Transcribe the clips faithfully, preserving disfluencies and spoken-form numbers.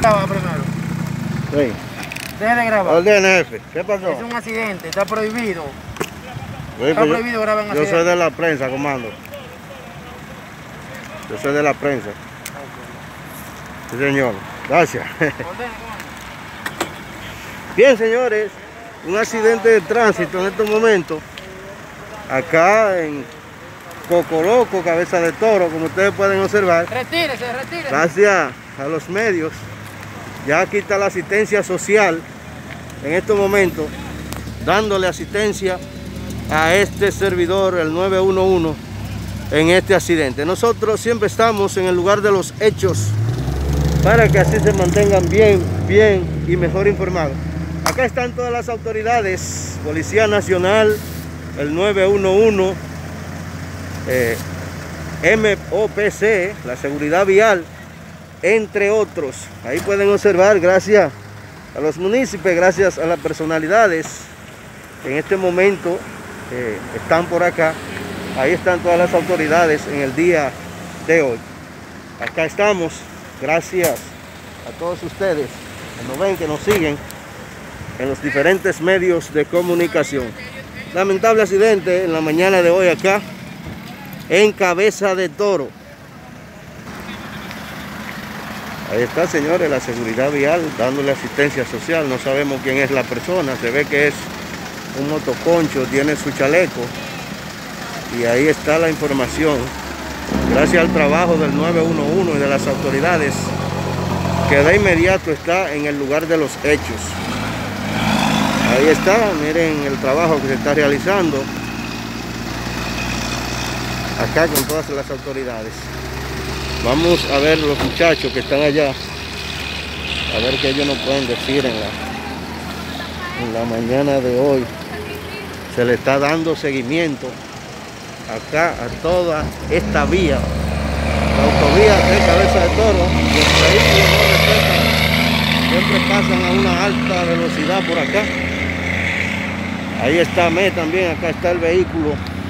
grabar primero. Sí. Deje de grabar. Orden, jefe. ¿Qué pasó? Es un accidente, está prohibido. Sí, Está pues prohibido grabar en yo, yo accidente. soy de la prensa, comando. Yo soy de la prensa. Sí, señor. Gracias. Ordene, comando. Bien, señores. Un accidente de tránsito en estos momentos. Acá en Cocoloco, Cabeza de Toro, como ustedes pueden observar. Retírese, retírese. Gracias a los medios. Ya aquí está la asistencia social en estos momentos, dándole asistencia a este servidor, el nueve uno uno, en este accidente. Nosotros siempre estamos en el lugar de los hechos para que así se mantengan bien, bien y mejor informados. Acá están todas las autoridades, Policía Nacional, el nueve uno uno, eh, M O P C, la Seguridad Vial, entre otros. Ahí pueden observar, gracias a los municipios, gracias a las personalidades, en este momento eh, están por acá. Ahí están todas las autoridades en el día de hoy. Acá estamos, gracias a todos ustedes que nos ven, que nos siguen en los diferentes medios de comunicación. Lamentable accidente en la mañana de hoy acá en Cabeza de Toro. Ahí está, señores, la seguridad vial dándole asistencia social. No sabemos quién es la persona, se ve que es un motoconcho, tiene su chaleco. Y ahí está la información. Gracias al trabajo del nueve uno uno y de las autoridades, que de inmediato está en el lugar de los hechos. Ahí está, miren el trabajo que se está realizando acá con todas las autoridades. Vamos a ver los muchachos que están allá, a ver qué ellos nos pueden decir en la, en la mañana de hoy. Se le está dando seguimiento acá a toda esta vía, la autovía de Cabeza de Toro. Los vehículos no respetan, siempre pasan a una alta velocidad por acá. Ahí está M E también, acá está el vehículo.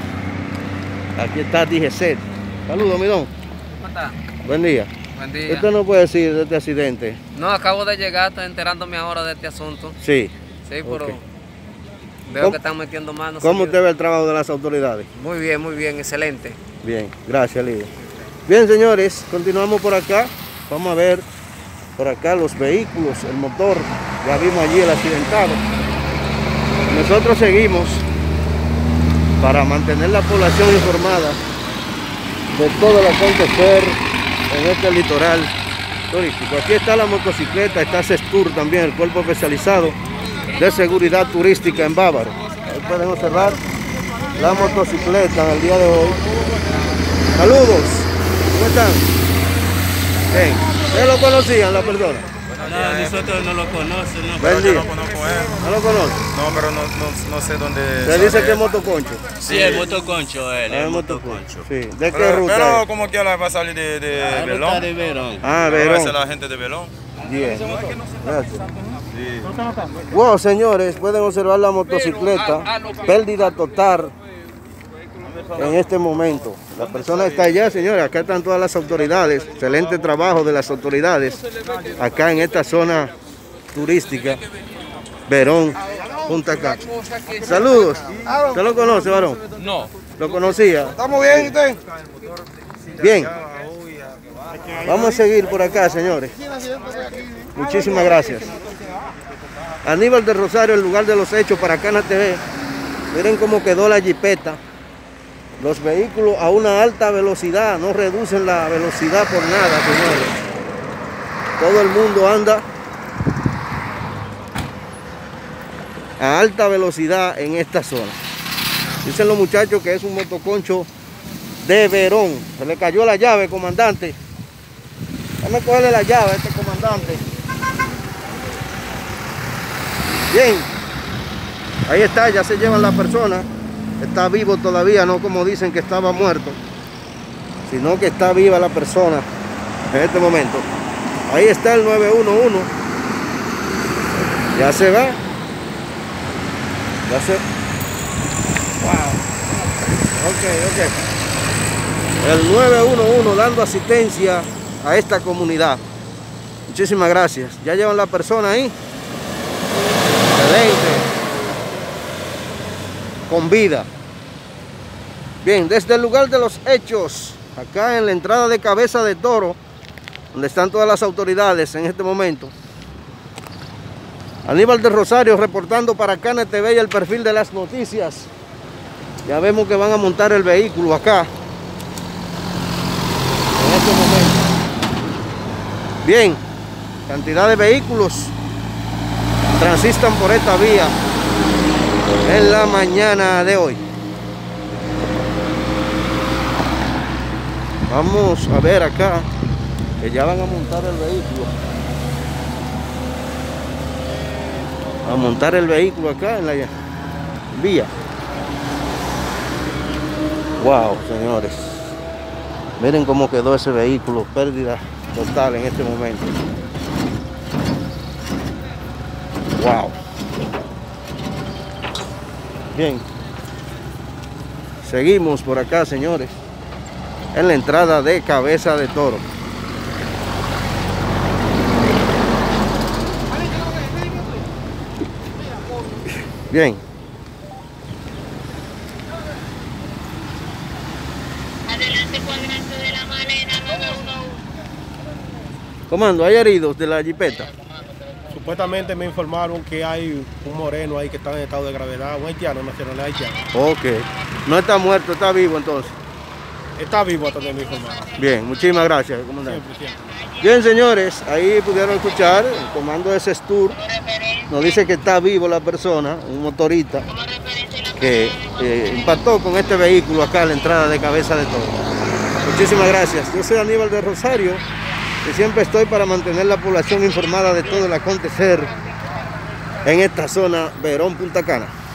Aquí está D G C. Saludos, mi don. ¿Cómo está? Buen día. Buen día. ¿Usted no puede decir de este accidente? No, acabo de llegar, estoy enterándome ahora de este asunto. Sí. Sí, pero Okay. veo ¿Cómo, que están metiendo manos. ¿Cómo seguido. usted ve el trabajo de las autoridades? Muy bien, muy bien, excelente. Bien, gracias, líder. Bien, señores, continuamos por acá. Vamos a ver por acá los vehículos, el motor. Ya vimos allí el accidentado. Nosotros seguimos para mantener la población informada de todo lo acontecer en este litoral turístico. Aquí está la motocicleta, está Sestur también, el cuerpo especializado de seguridad turística en Bávaro. Ahí pueden observar la motocicleta en el día de hoy. Saludos, ¿cómo están? Bien, ¿ustedes lo conocían la persona? No, nosotros no lo conocemos. No, Buen pero yo día. no conozco a él. ¿No lo conocen? No, pero no, no, no sé dónde. Se dice sale que es eso. motoconcho. Sí, el motoconcho, él, Ah, el es motoconcho. motoconcho. Sí. ¿De qué Pero, ruta pero es? como quiera va a salir de, de La ruta Belón. de Verón. Ah, A Verón. veces la gente de Belón. Bien. Gracias. Sí. Wow, señores, pueden observar la motocicleta. Pérdida total en este momento. La persona está allá, señores. Acá están todas las autoridades. Excelente trabajo de las autoridades acá en esta zona turística. Verón, Punta Cana. Saludos. ¿Usted lo conoce, varón? No. ¿Lo conocía? ¿Estamos bien, usted? Bien. Vamos a seguir por acá, señores. Muchísimas gracias. Aníbal de Rosario, el lugar de los hechos, para Cana T V. Miren cómo quedó la jipeta. Los vehículos a una alta velocidad, no reducen la velocidad por nada, señores. Todo el mundo anda a alta velocidad en esta zona. Dicen los muchachos que es un motoconcho de Verón. Se le cayó la llave, comandante. Vamos a cogerle la llave a este comandante. Bien. Ahí está, ya se llevan la persona. Está vivo todavía, no como dicen que estaba muerto, sino que está viva la persona en este momento. Ahí está el nueve uno uno. Ya se va. Ya se... Wow. Ok, ok. El nueve uno uno dando asistencia a esta comunidad. Muchísimas gracias. Ya llevan la persona ahí. Excelente. Con vida. Bien, desde el lugar de los hechos, acá en la entrada de Cabeza de Toro, donde están todas las autoridades en este momento, Aníbal de Rosario reportando para Cana T V y el Perfil de las Noticias. Ya vemos que van a montar el vehículo acá en este momento. Bien, cantidad de vehículos transitan por esta vía en la mañana de hoy. Vamos a ver acá que ya van a montar el vehículo. A montar el vehículo acá en la vía. Wow, señores. Miren cómo quedó ese vehículo. Pérdida total en este momento. Wow. Bien. Seguimos por acá, señores, en la entrada de Cabeza de Toro. Bien. Adelante, cuadrante de la Malena, nueve uno uno. Comando, ¿hay heridos de la jipeta? Supuestamente me informaron que hay un moreno ahí que está en estado de gravedad, un haitiano, nacional haitiano. Ok. No está muerto, está vivo entonces. Está vivo hasta donde me informaron. Bien, muchísimas gracias, comandante. Siempre, siempre. Bien, señores, ahí pudieron escuchar el comando de Sestur. Nos dice que está vivo la persona, un motorista que eh, impactó con este vehículo acá en la entrada de Cabeza de Toro. Muchísimas gracias. Yo soy Aníbal de Rosario y siempre estoy para mantener la población informada de todo el acontecer en esta zona Verón Punta Cana.